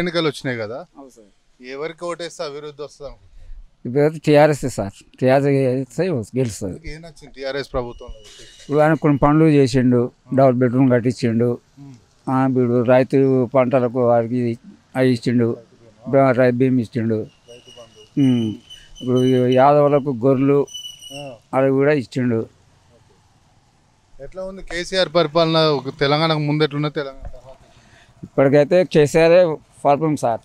ఎన్నికలు వచ్చినాయి కదా, ఎవరికి ఓటేస్తే అభివృద్ధి వస్తాం? ఇప్పుడు టీఆర్ఎస్ సార్, టీఆర్ఎస్ గెలుస్తుంది. ఏం నచ్చింది టీఆర్ఎస్ ప్రభుత్వంలో? ఇప్పుడు ఆయన కొన్ని పనులు చేసిండు, డబుల్ బెడ్రూమ్ కట్టించిండు, ఇప్పుడు రైతు పంటలకు వారికి అవి ఇచ్చిండు, రైతు బీమ్ ఇచ్చిండు. ఇప్పుడు యాదవులకు గొర్రెలు అవి కూడా ఇచ్చిండు. ఎట్లా ఉంది కేసీఆర్ పరిపాలన? తెలంగాణకు ముందు ఎట్లున్నా తెలంగాణ ఇప్పటికైతే కేసీఆర్ పర్ఫార్మ్ సార్.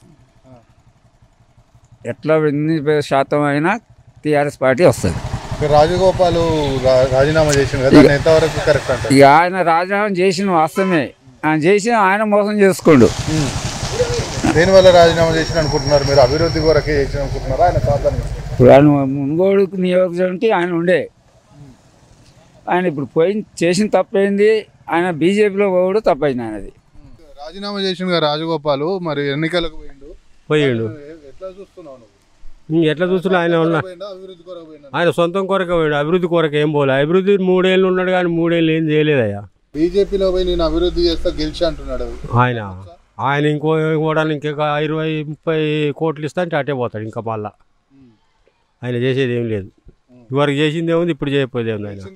ఎట్లా ఎన్ని శాతం అయినా టీఆర్ఎస్ పార్టీ వస్తుంది. రాజగోపాల్ రాజీనామా చేసిండు కదా, ఎంతవరకు కరెక్ట్ అంటే? ఇక ఆయన రాజీనామా చేసిన వాస్తవమే, ఆయన చేసి ఆయన మోసం చేసుకోండు. దేనివల్ల రాజీనామా చేసిన అనుకుంటున్నారు మీరు? అభివృద్ధి కొరకే చేసిన అనుకుంటున్నారా? ఆయన ఇప్పుడు ఆయన మునుగోడు నియోజకవర్గానికి ఆయన ఉండే, ఆయన ఇప్పుడు చేసిన తప్పైంది. ఆయన బీజేపీలో కూడా తప్పైంది ఆయనది. రాజీనామా చేసిన రాజగోపాల్ మరి ఎన్నికలకు పోయిండు. ఎట్లా చూస్తున్నావు? ఎట్లా చూస్తున్నా ఆయన సొంతం కొరకే పోయాడు, అభివృద్ధి కొరకు ఏం పోలే. అభివృద్ధి 3 ఏళ్ళు ఉన్నాడు కానీ 3 ఏళ్ళు ఏం చేయలేదయ్యా. బీజేపీలో పోయి నేను అభివృద్ధి చేస్తా గెలిచి అంటున్నాడు ఆయన ఇంకోడానికి ఇంకా 20-30 కోట్లు ఇస్తా అంటే అటే పోతాడు. ఇంకా మళ్ళా ఆయన చేసేది ఏం లేదు. ఇవరకు చేసింది ఏముంది, ఇప్పుడు చేయకపోయేది ఏముంది. ఆయన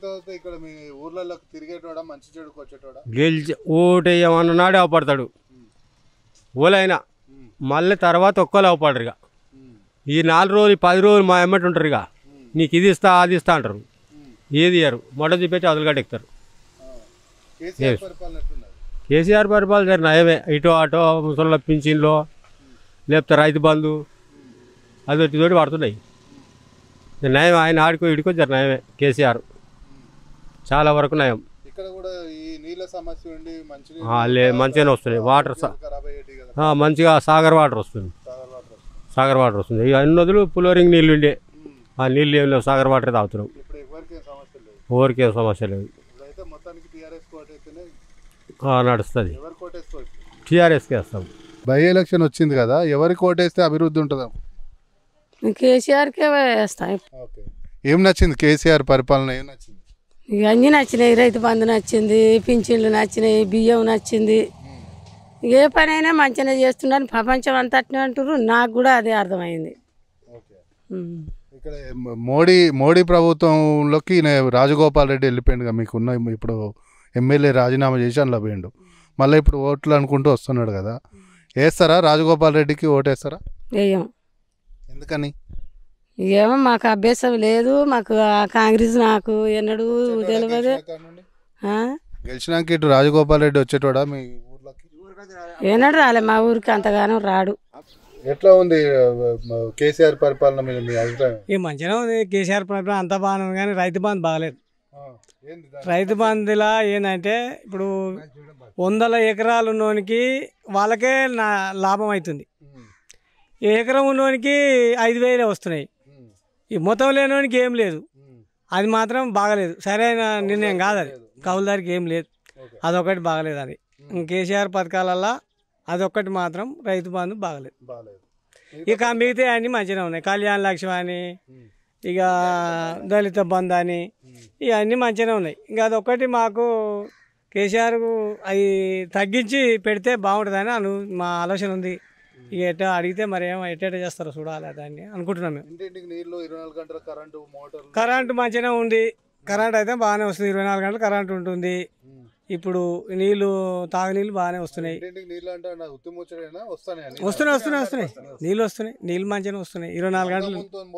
గెలిచి ఓటేయమన్న నాడే అవపడతాడు ఓలైనా, మళ్ళీ తర్వాత ఒక్కరు అవపడరు. ఇక ఈ 4 రోజులు 10 రోజులు మా ఎమ్మటి ఉంటారు. ఇక నీకు ఇది ఇస్తా అది ఇస్తా అంటారు, ఏది ఇయ్యరు. మొట్ట చూపెట్టి అదులుగడ్డ ఎక్కుతారు. కేసీఆర్ పరిపాలన జర నయమే. ఇటో అటో ముసళ్ళ పింఛన్లో లేకపోతే రైతు బంధు అది తోటి పడుతున్నాయి. నయం ఆయన ఆడుకో ఇడుకో జర నయమే. కేసీఆర్ చాలా వరకు నయం. మంచిగానే వస్తున్నాయి వాటర్, మంచిగా సాగర్ వాటర్ వస్తుంది. సాగర్ వాటర్ వస్తుంది. ఇక అన్ని నదులు ఫ్లోరింగ్ నీళ్ళు ఉండే, ఆ నీళ్ళు ఏం లేవు, సాగర్ వాటర్ తాగుతున్నాం. ఎవరికేం సమస్య లేదు, నడుస్తుంది. టీఆర్ఎస్కి వేస్తాం. బై ఎలక్షన్ వచ్చింది కదా, ఎవరికి ఓటేస్తే అభివృద్ధి ఉంటుంది? కేసీఆర్కే వేస్తాం. ఏం నచ్చింది కేసీఆర్ పరిపాలన? ఏం నచ్చింది? ఇక అన్నీ నచ్చినాయి. రైతు బంధు నచ్చింది, పింఛన్లు నచ్చినాయి, బియ్యం నచ్చింది. ఏ పనైనా మంచిగా చేస్తున్నాను, ప్రపంచం అంతా అట్నే అంటారు. నాకు కూడా అదే అర్థమైంది. ఇక్కడ మోడీ ప్రభుత్వంలోకి రాజగోపాల్ రెడ్డి వెళ్ళిపోయింది. మీకున్న ఇప్పుడు ఎమ్మెల్యే రాజీనామా చేసి అందులో పోయిండు, మళ్ళీ ఇప్పుడు ఓట్లు అనుకుంటూ వస్తున్నాడు కదా, వేస్తారా రాజగోపాల్ రెడ్డికి? ఓటేస్తారా? వేయం. ఎందుకని? ఏమో మాకు అభ్యాసం లేదు. మాకు కాంగ్రెస్ నాకు ఎన్నడూ తెలియదు. గెలిచినాక ఇటు రాజగోపాల్ రెడ్డి వచ్చేటోడా మీ ఊర్లోకి? ఏనాడు రాలే మా ఊరికి, అంతగానో రాడు. ఎట్లా ఉంది కేసీఆర్ పరిపాలన మీద మీ అభిప్రాయం? మంచిగా ఉంది కేసీఆర్ పరిపాలన, అంతా బాగానే ఉంది. కానీ రైతు బంధు బాగలేదు. రైతు బంధులా ఏంటంటే ఇప్పుడు 100 ఎకరాలు ఉన్నోనికి వాళ్ళకే లాభం అవుతుంది. ఎకరం ఉన్నోనికి 5,000 వస్తున్నాయి. ఈ మొత్తం లేనివానికి ఏం లేదు. అది మాత్రం బాగలేదు. సరైన నిర్ణయం కాదు అది. కౌలుదారికి ఏం లేదు, అదొకటి బాగలేదు. అది కేసీఆర్ పథకాలల్లో అదొక్కటి మాత్రం రైతు బంధు బాగలేదు. ఇక మిగతా అన్నీ మంచిగా ఉన్నాయి. కళ్యాణ లక్ష్మి అని, ఇక దళిత బంధు అని, ఇవన్నీ మంచిగానే ఉన్నాయి. ఇంకా అదొక్కటి మాకు కేసీఆర్ అవి తగ్గించి పెడితే బాగుంటుందని మా ఆలోచన ఉంది. ఇక ఎట్లా అడిగితే మరి ఏమో ఎట్ట చేస్తారో చూడాలి దాన్ని అనుకుంటున్నాం మేము. కరెంటు మంచిగానే ఉంది. కరెంట్ అయితే బాగానే వస్తుంది. 24 గంటలు కరెంట్ ఉంటుంది. ఇప్పుడు నీళ్లు తాగునీళ్ళు బాగానే వస్తున్నాయి. వస్తున్నాయి నీళ్ళు వస్తున్నాయి. నీళ్ళు మంచిగానే వస్తున్నాయి 24 గంటలు.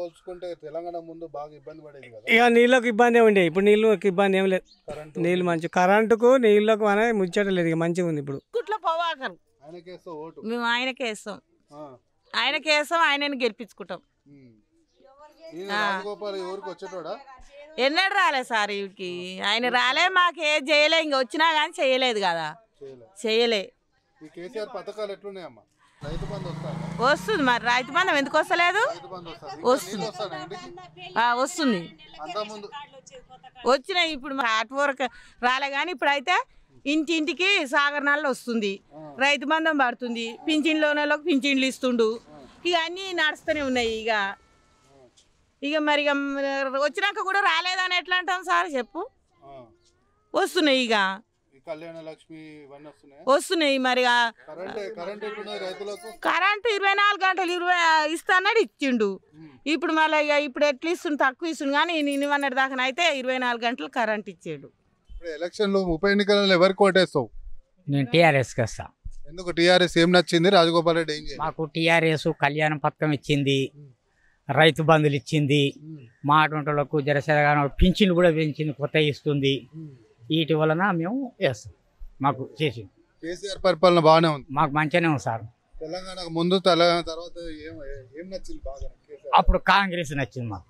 ఇక నీళ్ళకు ఇబ్బంది ఉండే, ఇప్పుడు నీళ్ళకి ఇబ్బంది ఏం లేదు. నీళ్ళు మంచి, కరెంటుకు నీళ్ళకు అనేది ముచ్చటలేదు. ఇక మంచిగా ఉంది ఇప్పుడు. మేము ఆయనకే వేస్తాం, ఆయనని గెలిపించుకుంటాం. ఎన్నడు రాలే సార్ వీడికి, ఆయన రాలే, మాకు ఏది చేయలే. ఇంక వచ్చినా కానీ చేయలేదు కదా, చేయలే. వస్తుంది మరి రైతు బంధం ఎందుకు వస్తలేదు? వస్తుంది వచ్చినాయి. ఇప్పుడు ఆర్ట్ వర్క్ రాలే కానీ ఇప్పుడైతే ఇంటింటికి సాగర్ నల్ల వస్తుంది, రైతు బంధం పడుతుంది, పింఛన్లోకి పింఛన్లు ఇస్తుండు. ఇక అన్నీ నడుస్తూనే ఉన్నాయి. ఇక మరి వచ్చినాక కూడా రాలేదని ఎట్లా అంటాం సార్ చెప్పు? వస్తున్నాయి. ఇక కళ్యాణ లక్ష్మి ఇవన్నీ వస్తున్నాయి. వస్తున్నాయి మరి కరెంట్ ఎట్లున్నది రైతులకు? కరెంటు 24 గంటలు ఇస్తాన్నాడు ఇచ్చిండు. ఇప్పుడు మళ్ళీ ఇప్పుడు ఎట్లా ఇస్తుండు, తక్కువ ఇస్తుండు. కానీ నిన్నటి దాకా అయితే 24 గంటలు కరెంట్ ఇచ్చాడు. ఇప్పుడు ఎలక్షన్లు ఉప ఎన్నికలలో ఎవరికి ఓటేస్తావు? నేను టీఆర్ఎస్కి వస్తా. ఎందుకు టీఆర్ఎస్ ఏం నచ్చింది? రాజగోపాల్ రెడ్డి ఏం చేయాలి? మాకు టీఆర్ఎస్ కళ్యాణ పథకం ఇచ్చింది, రైతు బంధులు ఇచ్చింది, మా అటువంటిలకు జరసగా పింఛన్లు కూడా పెంచింది, కొత్త ఇస్తుంది. వీటి వలన మేము వేస్తాం. మాకు చేసింది కేసీఆర్ పరిపాలన బాగానే ఉంది, మాకు మంచిగానే ఉంది సార్. తెలంగాణకు ముందు తెలంగాణ తర్వాత ఏం నచ్చింది బాగా? అప్పుడు కాంగ్రెస్ నచ్చింది మాకు.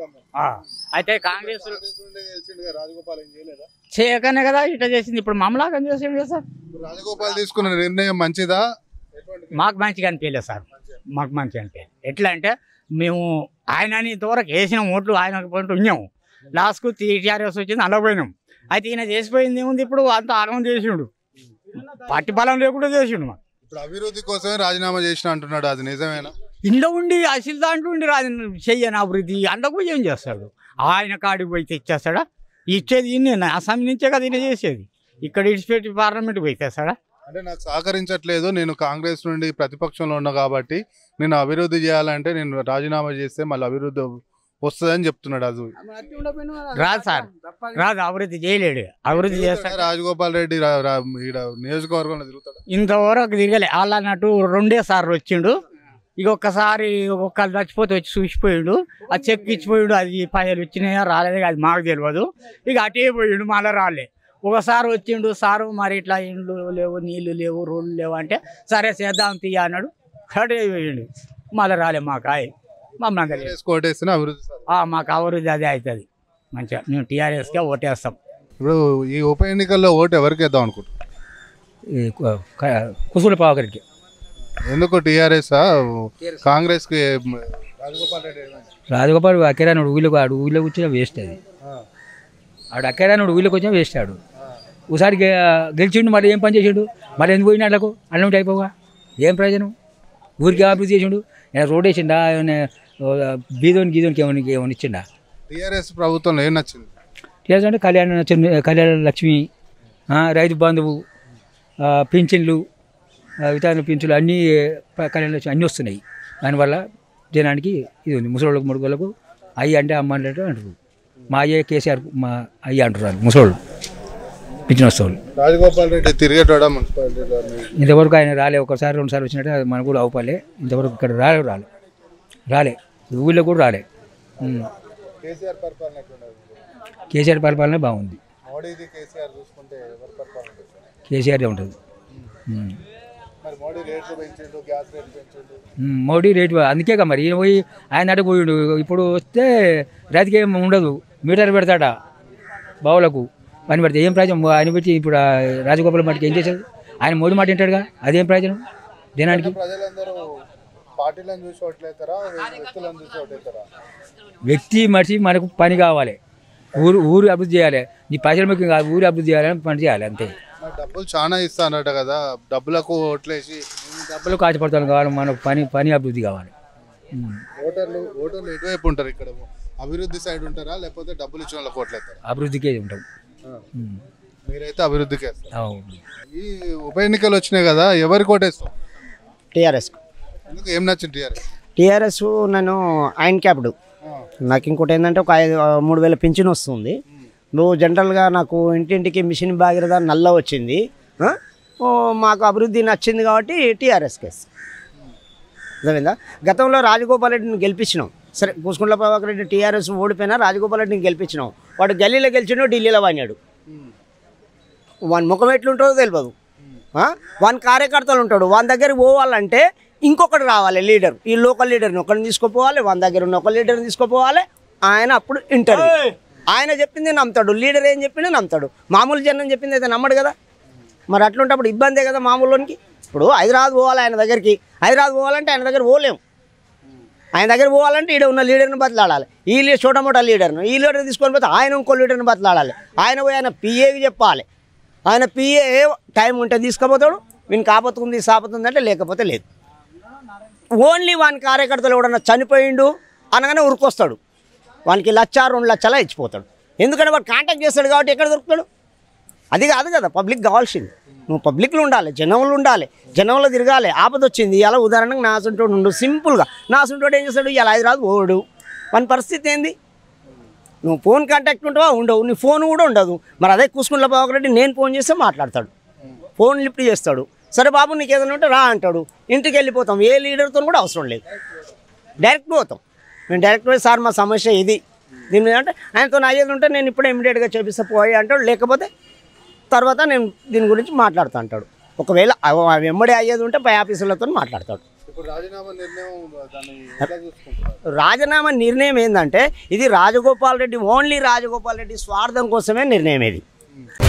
అయితే కాంగ్రెస్ రాజగోపాల్ ఏం చేయలేదా? చేయకనే కదా ఇట్లా చేసింది. ఇప్పుడు మమ్మలాగా చేసేది సార్. రాజగోపాల్ తీసుకున్న నిర్ణయం మంచిదా? మాకు మంచిగా అనిపించలేదు సార్, మాకు మంచిగా అనిపించలేదు. ఎట్లా అంటే మేము ఆయన ఇంతవరకు వేసిన ఓట్లు ఆయన పోయినట్టు ఉన్నాము. లాస్ట్కు టీఆర్ఎస్ వచ్చింది అనకపోయినాం. అయితే ఈయన చేసిపోయింది ఏముంది, ఇప్పుడు అంత ఆగమం చేసిండు, పార్టీ బలం లేకుండా చేసిండు. మాకు ఇప్పుడు అభివృద్ధి కోసమే రాజీనామా చేసిన అంటున్నాడు, అది నిజమేనా? ఇంట్లో ఉండి అసలు దాంట్లో ఉండి చెయ్యని అభివృద్ధి అందుకు ఏం చేస్తాడు? ఆయన కాడికి పోయి తెచ్చేస్తాడా? ఇచ్చేది ఈయన అసెంబ్లీ నుంచే కదా ఈయన చేసేది. ఇక్కడ ఇడిచిపెట్టి పార్లమెంట్ పోయి తెస్తాడా? అంటే నాకు సహకరించట్లేదు, నేను కాంగ్రెస్ నుండి ప్రతిపక్షంలో ఉన్నా కాబట్టి నేను అభివృద్ధి చేయాలంటే నేను రాజీనామా చేస్తే మళ్ళీ అభివృద్ధి వస్తుందని చెప్తున్నాడు. అది రాదు సార్, రాదు. అభివృద్ధి చేయలేడు. అభివృద్ధి చేస్తాడు రాజగోపాల్ రెడ్డి నియోజకవర్గంలో తిరుగుతాడు. ఇంతవరకు తిరగలే. వాళ్ళు అన్నట్టు 2 సార్లు వచ్చిండు. ఇక ఒక్కసారి ఒక్కళ్ళు చచ్చిపోతే వచ్చి చూసిపోయాడు, అది చెక్ ఇచ్చిపోయాడు. అది పైసలు వచ్చినాయా రాలేదు అది మాకు తెలియదు. ఇక అటే పోయాడు, మళ్ళీ రాలే. ఒకసారి వచ్చిండు సారు, మరి ఇట్లా ఇండ్లు లేవు, నీళ్లు లేవు, రోడ్లు లేవు అంటే సరే చేద్దాం తీయ అన్నాడు. అటే పోయిండు, మళ్ళీ రాలే. మాకు మమ్మల్ని మాకు అభివృద్ధి అదే అవుతుంది మంచిగా. మేము టీఆర్ఎస్కే ఓటేస్తాం. ఇప్పుడు ఈ ఉప ఎన్నికల్లో ఓటు ఎవరికి వేద్దాం అనుకుంటున్నాం? కుసుల పావకరికి. ఎందుకు టీఆర్ఎస్ కాంగ్రెస్ కి? రాజగోపాల్ అకేరానుడు ఊళ్ళో కూర్చొని వేస్ట్. అది ఆడు అకేరానుడు ఊళ్ళోకి వచ్చినా వేస్ట్. ఆడు ఒకసారి గెలిచిండు, మరి ఏం పని చేసిండు? మరి ఎందుకు పోయినా అట్లకు అన్నం అయిపోగా ఏం ప్రయోజనం? ఊరికి అభివృద్ధి చేసిండు? రోడ్ వేసిండా? బీదోనికి ఏమైనా ఇచ్చిండా? టీఆర్ఎస్ ప్రభుత్వంలో ఏం నచ్చింది? టీఆర్ఎస్ అంటే కళ్యాణ లక్ష్మి, రైతు బంధువు, పింఛన్లు, విధాన పింఛన్లు అన్నీ కళ్యాణ లక్ష్మి అన్నీ వస్తున్నాయి. దానివల్ల జనానికి ఇది ఉంది. ముసలోళ్ళకు ముడుగోళ్ళకు అయ్యి అంటే అమ్మ అంటే అంటారు. మా అయ్యే కేసీఆర్ మా అయ్యి అంటారు ముసలోళ్ళు పింఛన్ వస్తోళ్ళు. రాజగోపాల్ రెడ్డి తిరిగేటోడా మున్సిపాలిటీలో? ఇంతవరకు ఆయన రాలే. ఒకసారి 2 సార్లు వచ్చినట్టు మనకు కూడా అవపాలే. ఇంతవరకు ఇక్కడ రాలే ఊళ్ళో కూడా రాలే. కేసీఆర్ పరిపాలన బాగుంది. కేసీఆర్ ఉంటుంది. మోడీ రేటు అందుకేగా మరి ఈయన పోయి ఆయన అటు పోయిండు. ఇప్పుడు వస్తే రైతుకేం ఉండదు, మీటర్ పెడతాడా బావులకు పని పెడితే ఏం ప్రయోజనం? ఆయన పెట్టి ఇప్పుడు రాజగోపాల్ మటుకు ఏం చేశాడు? ఆయన మోడీ మాట వింటాడుగా, అదేం ప్రయోజనం జనానికి? వ్యక్తి మనిషి మనకు పని కావాలి, ఊరు అభివృద్ధి చేయాలి. నీ పైసలు ముఖ్యం కాదు, ఊరు అభివృద్ధి చేయాలని పని చేయాలి అంతే. డబ్బులు చాలా ఇస్తానట కదా, డబ్బులకు ఓట్లేసి డబ్బులకు ఆశపడతాను కావాలి. మనకు పని అభివృద్ధి కావాలి. ఓటర్లు ఎటువైపు ఉంటారు? ఇక్కడ అభివృద్ధి సైడ్ ఉంటారా లేకపోతే డబ్బులు ఇచ్చిన వాళ్ళకి ఓట్లేస్తారా? అభివృద్ధికే ఉంటాం. మీరైతే అభివృద్ధికే. ఈ ఉప ఎన్నికలు వచ్చినాయి కదా, ఎవరికి ఓటేస్తాం? టీఆర్ఎస్. ఎందుకు? ఏం నచ్చింది టీఆర్ఎస్? నేను ఆయన క్యాప్డ్. నాకు ఇంకోటి ఏంటంటే ఒక 3,000 పింఛన్ వస్తుంది. నువ్వు జనరల్గా నాకు ఇంటింటికి మిషన్ భాగీరథ నల్ల వచ్చింది. మాకు అభివృద్ధి నచ్చింది కాబట్టి టీఆర్ఎస్ కేసు అర్థమైందా? గతంలో రాజగోపాల్ రెడ్డిని గెలిపించినాం. సరే కూసుకుంట్ల ప్రభాకర్ రెడ్డి టీఆర్ఎస్ ఓడిపోయినా రాజగోపాల్ రెడ్డిని గెలిపించినాం. వాడు గల్లీలో గెలిచిండో ఢిల్లీలో వాడినాడు. వాని ముఖం ఎట్లుంటుందో తెలియదు. వాని కార్యకర్తలు ఉంటాడు, వాని దగ్గరికి పోవాలంటే ఇంకొకటి రావాలి లీడర్. ఈ లోకల్ లీడర్ని ఒకరిని తీసుకుపోవాలి, వాని దగ్గర ఉన్న ఒక లీడర్ని తీసుకుపోవాలి. ఆయన అప్పుడు ఇంటర్వ్యూ ఆయన చెప్పింది నమ్ముతాడు, లీడర్ ఏం చెప్పింది నమ్ముతాడు. మామూలు జనం చెప్పింది అయితే నమ్మడు కదా. మరి అట్లుంటప్పుడు ఇబ్బందే కదా మామూలుకి. ఇప్పుడు హైదరాబాద్ పోవాలి ఆయన దగ్గరికి, హైదరాబాద్ పోవాలంటే ఆయన దగ్గర పోలేము. ఆయన దగ్గర పోవాలంటే ఈడ ఉన్న లీడర్ని బతలాడాలి. ఈ చోటమోటా లీడర్ను ఈ లీడర్ తీసుకొని పోతే ఆయన ఇంకో లీడర్ని బతలాడాలి. ఆయన పోయి ఆయన పిఏకి చెప్పాలి. ఆయన పిఏ టైం ఉంటే తీసుకుపోతాడు. వీనికి ఆపత్తుంది సాపతుంది అంటే లేకపోతే లేదు. ఓన్లీ వాని కార్యకర్తలు ఎవడన్నా చనిపోయిండు అనగానే ఉరికొస్తాడు. వానికి 1,00,000 2 లక్షలా ఇచ్చిపోతాడు. ఎందుకంటే వాడు కాంటాక్ట్ చేస్తాడు కాబట్టి ఎక్కడ దొరుకుతాడు? అది కాదు కదా పబ్లిక్ కావాల్సింది. నువ్వు పబ్లిక్లో ఉండాలి, జనంలో ఉండాలి, జనంలో తిరగాలి. ఆపద వచ్చింది అలా ఉదాహరణకు నా అసంటోడు ఉండు, సింపుల్గా నా అసంటోడు ఏం చేస్తాడు, ఇలా హైదరాబాద్ ఓడు, మన పరిస్థితి ఏంది? నువ్వు ఫోన్ కాంటాక్ట్ ఉంటావా, ఉండవు, నీ ఫోన్ కూడా ఉండదు. మరి అదే కూసుకుంట్ల ప్రభాకర్ రెడ్డి నేను ఫోన్ చేస్తే మాట్లాడతాడు, ఫోన్ లిఫ్ట్ చేస్తాడు. సరే బాబు నీకు ఏదైనా ఉంటే రా అంటాడు, ఇంటికి వెళ్ళిపోతాం. ఏ లీడర్తో కూడా అవసరం లేదు, డైరెక్ట్ పోతాం. మేము డైరెక్ట్ పోయి సార్ మా సమస్య ఇది, దీని మీద అంటే ఆయనతో అయ్యేది ఉంటే నేను ఇప్పుడే ఇమీడియట్గా చేపిస్తా పోయి అంటాడు. లేకపోతే తర్వాత నేను దీని గురించి మాట్లాడుతూ అంటాడు. ఒకవేళ వెంబడి అయ్యేది ఉంటే పై ఆఫీసులతో మాట్లాడతాడు. రాజీనామా నిర్ణయం ఏంటంటే ఇది రాజగోపాల్ రెడ్డి, ఓన్లీ రాజగోపాల్ రెడ్డి స్వార్థం కోసమే నిర్ణయం ఇది.